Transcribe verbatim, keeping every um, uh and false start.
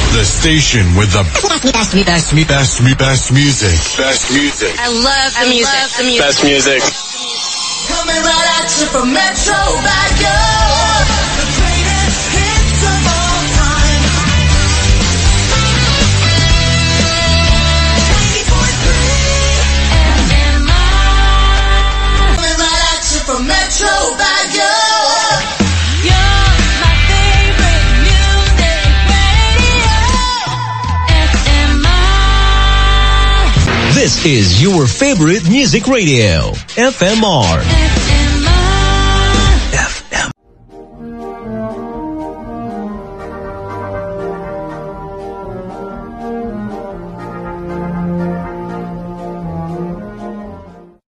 The station with the best, best, best, best, best music. Best music. I love the I music. love the music. Best music. Coming right at you from Metro Baguio. The greatest hits of all time. ninety point three F M R. Coming right at you from Metro Baguio. You're my favorite music radio. F M R. This is your favorite music radio, F M R.